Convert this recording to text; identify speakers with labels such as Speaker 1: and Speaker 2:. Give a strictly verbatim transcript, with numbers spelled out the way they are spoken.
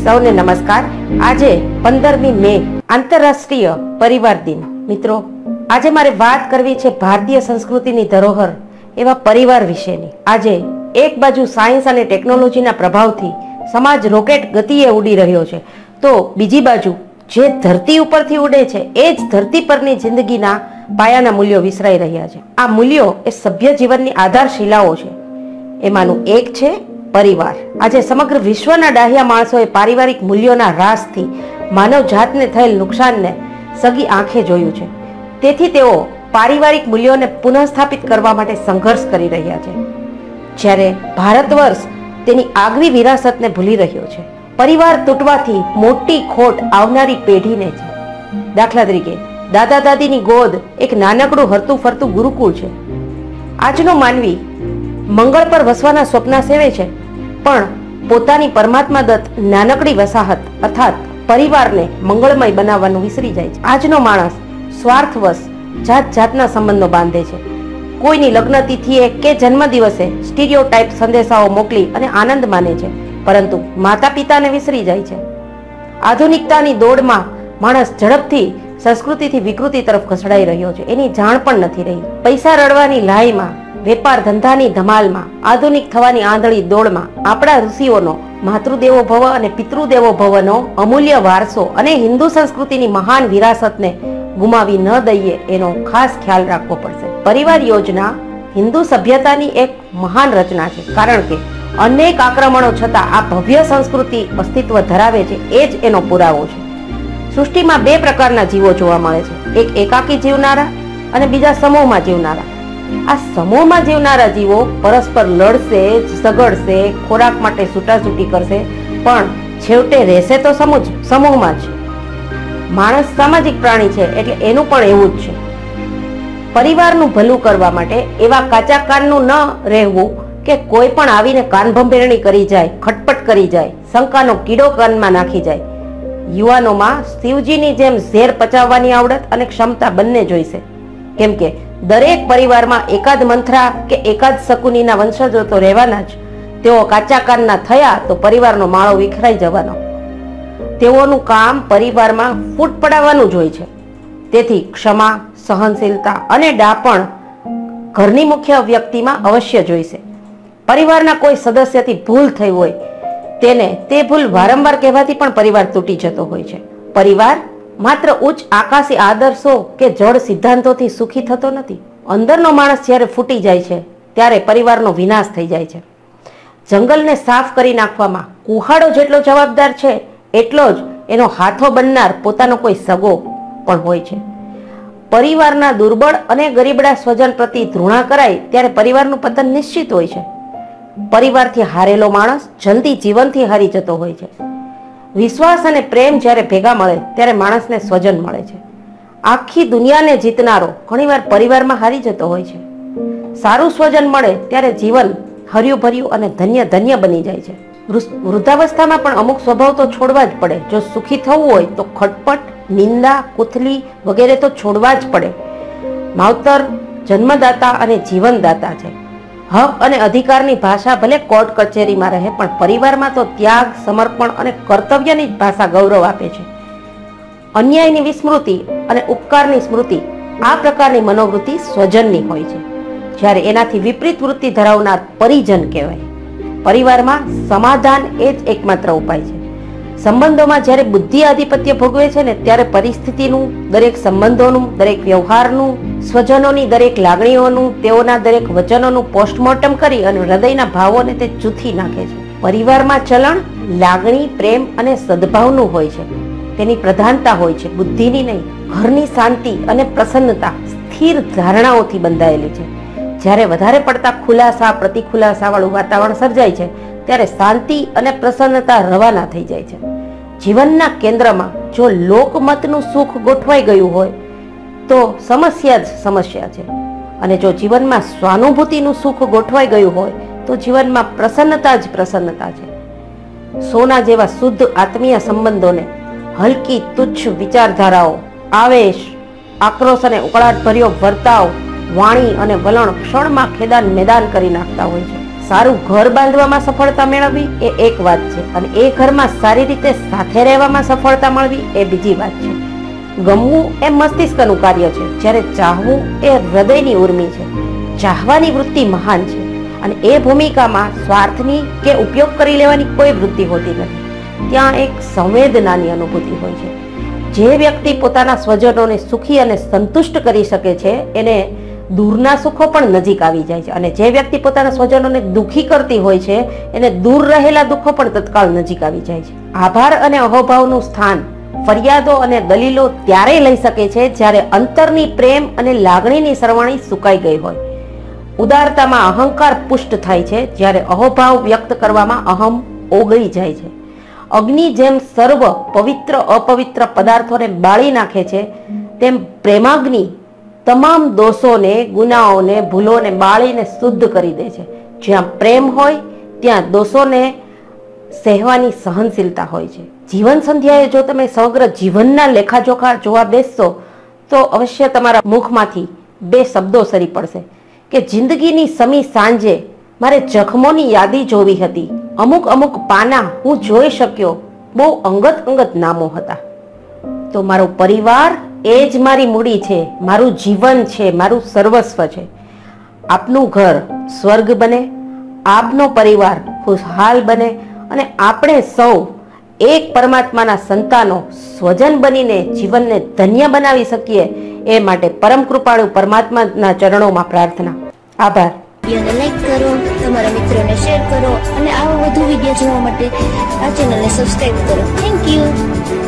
Speaker 1: સૌને નમસ્કાર। આજે પંદરમી મે આંતરરાષ્ટ્રીય પરિવાર દિન। મિત્રો, આજે મારે વાત કરવી છે ભારતીય સંસ્કૃતિની ધરોહર એવા પરિવાર વિશેની। આજે એક બાજુ સાયન્સ અને ટેકનોલોજીના પ્રભાવથી સમાજ રોકેટ ગતિએ ઉડી રહ્યો છે, તો બીજી બાજુ જે ધરતી ઉપરથી ઉડે છે એ જ ધરતી પરની જિંદગીના પાયાના મૂલ્યો વિસરાઈ રહ્યા છે। આ મૂલ્યો એ સભ્ય જીવનની આધારશિલાઓ છે। એમાંનું એક છે પરિવાર। આજે સમગ્ર વિશ્વના ડાહ્યા માણસોએ પારિવારિક મૂલ્યોના રાસથી માનવ જાતને થયેલ નુકસાનને સગી આંખે જોયું છે। તેથી તેઓ પારિવારિક મૂલ્યોને પુનઃસ્થાપિત કરવા માટે સંઘર્ષ કરી રહ્યા છે, જ્યારે ભારત વર્ષ તેની આગવી વિરાસતને ભૂલી રહ્યો છે। પરિવાર તૂટવાથી મોટી ખોટ આવનારી પેઢીને છે। દાખલા તરીકે, દાદા દાદીની ગોદ એક નાનકડું હરતું ફરતું ગુરુકુળ છે। આજનો માનવી મંગળ પર વસવાના સ્વપ્ન સેવે છે, પણ પોતાની પરમાત્મા દત્ત નાનકડી વસાહત અર્થાત પરિવારને મંગળમય બનાવવાનું વિસરી જાય છે। આજનો માણસ સ્વાર્થવશ જાત જાતના સંબંધો બાંધે છે। કોઈની લગ્ન તિથિએ કે જન્મદિવસે સ્ટીરિયોટાઇપ સંદેશાઓ મોકલી અને આનંદ માને છે, પરંતુ માતા પિતાને વિસરી જાય છે। આધુનિકતાની દોડમાં માણસ ઝડપથી સંસ્કૃતિથી વિકૃતિ તરફ ખસડાઈ રહ્યો છે, એની જાણ પણ નથી રહી। પૈસા રડવાની લાઈમાં, વેપાર ધંધાની ધમાલમાં, આધુનિક થવાની આંધળી દોડમાં આપણા ઋષિઓનો માતૃદેવો ભવ અને પિતૃદેવો ભવનો અમૂલ્ય વારસો અને હિન્દુ સંસ્કૃતિની મહાન વિરાસતને ગુમાવી ન દઈએ એનો ખાસ ખ્યાલ રાખવો પડશે। પરિવાર યોજના હિન્દુ સભ્યતાની એક મહાન રચના છે, કારણ કે અનેક આક્રમણો છતાં આ ભવ્ય સંસ્કૃતિ અસ્તિત્વ ધરાવે છે, એ જ એનો પુરાવો છે। સૃષ્ટિમાં બે પ્રકારના જીવો જોવા મળે છે, એક એકાકી જીવનારા અને બીજા સમૂહમાં જીવનારા। આ સમૂહમાં જીવનારા જીવો પરસ્પર લડશે, ઝઘડશે, ખોરાક માટે છૂટાછૂટી કરશે, પણ છેવટે રહેશે તો સમૂહ સમૂહમાં જ। માણસ સામાજિક પ્રાણી છે, એટલે એનું પણ એવું જ છે। પરિવારનું ભલું કરવા માટે એવા કાચા કાનનું ન રહેવું કે કોઈ પણ આવીને કાનભંભેરણી કરી જાય, ખટપટ કરી જાય, શંકાનો કીડો કાનમાં નાખી જાય। યુવાનોમાં શિવજીની જેમ ઝેર પચાવવાની આવડત અને ક્ષમતા બંને જોઈશે, કેમ કે દરેક પરિવારમાં એકાદ મંથરા કે એકાદ શકુનીના વંશજો તો રહેવાના જ। તેઓ કાચા કાનના થયા તો પરિવારનો માળો વિખરાઈ જવાનો। તેઓનું કામ પરિવારમાં ફૂટ પડાવવાનું જ હોય છે। તેથી ક્ષમા, સહનશીલતા અને ડાપણ ઘરની મુખ્ય વ્યક્તિમાં અવશ્ય જોઈશે। પરિવારના કોઈ સદસ્યથી ભૂલ થઈ હોય તેને તે ભૂલ વારંવાર કહેવાથી પણ પરિવાર તૂટી જતો હોય છે। પરિવાર માત્ર ઉચ્ચ આકાશી આદર્શો કે જળ સિદ્ધાંતોથી સુખી થતો નથી। અંદરનો માણસ જ્યારે ફૂટી જાય છે ત્યારે પરિવારનો વિનાશ થઈ જાય છે। જંગલને સાફ કરી નાખવામાં કુહાડો જેટલો જવાબદાર છે, એટલો જ એનો હાથો બનનાર પોતાનો કોઈ સગો પણ હોય છે। પરિવારના દુર્બળ અને ગરીબડા સ્વજન પ્રતિ ધૃણા કરાય ત્યારે પરિવારનું પતન નિશ્ચિત હોય છે। પરિવારથી હારેલો માણસ જલ્દી જીવનથી હારી જતો હોય છે। વિશ્વાસ અને પ્રેમ જ્યારે ભેગા મળે ત્યારે માણસને સ્વજન મળે છે। આખી દુનિયાને જીતનારો ઘણીવાર પરિવારમાં હારી જતો હોય છે। સારું સ્વજન મળે ત્યારે જીવન હર્યું ભર્યું અને ધન્ય ધન્ય બની જાય છે। વૃદ્ધાવસ્થામાં પણ અમુક સ્વભાવ તો છોડવા જ પડે। જો સુખી થવું હોય તો ખટપટ, નિંદા, કુથલી વગેરે તો છોડવા જ પડે। માવતર જન્મદાતા અને જીવનદાતા છે। હક અને અધિકારની ભાષા ભલે કોર્ટ કચેરીમાં રહે, પણ પરિવારમાં તો ત્યાગ, સમર્પણ અને કર્તવ્યની જ ભાષા ગૌરવ આપે છે। અન્યાયની વિસ્મૃતિ અને ઉપકારની સ્મૃતિ, આ પ્રકારની મનોવૃત્તિ સ્વજનની હોય છે, જ્યારે એનાથી વિપરીત વૃત્તિ ધરાવનાર પરિજન કહેવાય। પરિવારમાં સમાધાન એ જ એકમાત્ર ઉપાય છે। સંબંધોમાં જ્યારે બુદ્ધિ આધિપત્ય ભોગવે છે ને ત્યારે પરિસ્થિતિનું, દરેક સંબંધોનું, દરેક વ્યવહારનું, સ્વજનોની દરેક લાગણીઓનું, તેઓના દરેક વચનોનું પોસ્ટમોર્ટમ કરી અને હૃદયના ભાવોને તે ચૂથી નાખે છે। પરિવારમાં ચલણ લાગણી, પ્રેમ અને સદભાવનું હોય છે, તેની પ્રધાનતા હોય છે, બુદ્ધિની નહીં। ઘરની શાંતિ અને પ્રસન્નતા સ્થિર ધારણાઓથી બંધાયેલી છે। જ્યારે વધારે પડતા ખુલાસા, પ્રતિખુલાસા વાળું વાતાવરણ સર્જાય છે ત્યારે શાંતિ અને પ્રસન્નતા રવાના થઈ જાય છે। જીવનના કેન્દ્રમાં જો લોકમતનું સુખ ગોઠવાઈ ગયું હોય તો સમસ્યા જ સમસ્યા છે, અને જો જીવનમાં સ્વાનુભૂતિનું સુખ ગોઠવાઈ ગયું હોય તો જીવનમાં પ્રસન્નતા જ પ્રસન્નતા છે। સોના જેવા શુદ્ધ આત્મીય સંબંધોને હલકી તુચ્છ વિચારધારાઓ, આવેશ, આક્રોશ અને ઉકળાટ ભર્યો વર્તાવ, વાણી અને વલણ ક્ષણમાં ખેદાન મેદાન કરી નાખતા હોય છે। સારું ઘર બાંધવામાં સફળતા મેળવવી એ એક વાત છે, અને એ ઘરમાં સારી રીતે સાથે રહેવામાં સફળતા મળવી એ બીજી વાત છે. ગમવું એ મસ્તિષ્કનું કાર્ય છે, જ્યારે ચાહવું એ હૃદયની ઉર્મિ છે. ચાહવાની વૃત્તિ મહાન છે, અને એ ભૂમિકામાં સ્વાર્થની કે ઉપયોગ કરી લેવાની કોઈ વૃત્તિ હોતી નથી. ત્યાં એક સંવેદનાની અનુભૂતિ હોય છે. જે વ્યક્તિ પોતાના સ્વજનોને સુખી અને સંતુષ્ટ કરી શકે છે એને દૂરના સુખો પણ નજીક આવી જાય છે, અને જે વ્યક્તિ પોતાના સ્વજનોને દુઃખી કરતી હોય છે એને દૂર રહેલા દુઃખો પણ તત્કાળ નજીક આવી જાય છે. આભાર અને અહોભાવનું સ્થાન ફરિયાદો અને દલીલો ત્યારે લઈ શકે છે જ્યારે અંતરની પ્રેમ અને લાગણીની સરવાણી સુકાઈ ગઈ હોય. ઉદારતામાં અહંકાર પુષ્ટ થાય છે, જ્યારે અહોભાવ વ્યક્ત કરવામાં અહમ ઓગળી જાય છે. અગ્નિ જેમ સર્વ પવિત્ર અપવિત્ર પદાર્થોને બાળી નાખે છે, તેમ પ્રેમાગ્નિ તમામ દોષોને, ગુનાઓને, ભૂલોને બાળીને શુદ્ધ કરી દે છે. જ્યાં પ્રેમ હોય ત્યાં દોષોને સહેવાની સહનશીલતા હોય છે. જીવન સંધ્યાએ જો તમે સમગ્ર જીવનના લેખાજોખા જોવા બેસશો તો અવશ્ય તમારા મુખમાંથી બે શબ્દો સરી પડશે કે જિંદગીની સમી સાંજે મારે જખમોની યાદી જોવી હતી, અમુક અમુક પાના હું જોઈ શક્યો, બહુ અંગત અંગત નામો હતા. તો મારો પરિવાર એ જ મારી મૂડી છે, મારું જીવન છે, મારું સર્વસ્વ છે. આપનું ઘર સ્વર્ગ બને, આપનો પરિવાર ખુશહાલ બને, અને આપણે સૌ એક પરમાત્માના સંતાનો સ્વજન બનીને જીવનને ધન્ય બનાવી શકીએ એ માટે પરમ કૃપાળુ પરમાત્માના ચરણોમાં પ્રાર્થના. આભાર.
Speaker 2: વિડીયોને લાઈક કરો, તમારા મિત્રોને શેર કરો, અને આવા વધુ વિડીયો જોવા માટે આ ચેનલને સબસ્ક્રાઇબ કરો. Thank you.